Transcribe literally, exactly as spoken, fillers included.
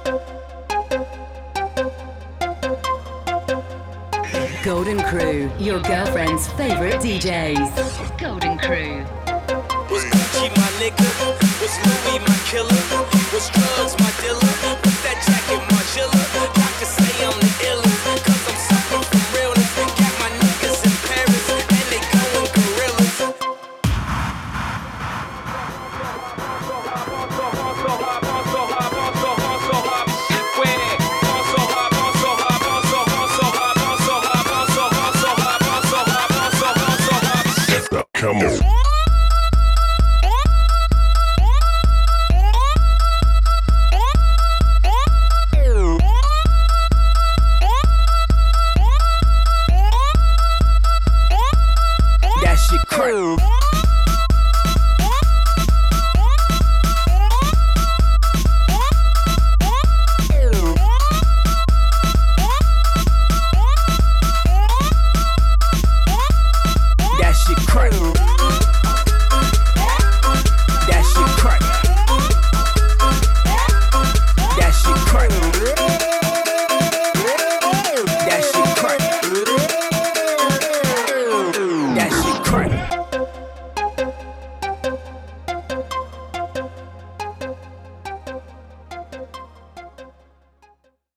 Golden Crew, your girlfriend's favorite D Js. Golden Crew. Was Gucci my nigga? Was Louis my killer? Was drugs my dealer? Was that jacket my chiller? Doctors say I'm the illest, cause I'm suffering from realness. Got my niggas in Paris, and they going gorillas. Come on. That shit crack. That shit crack.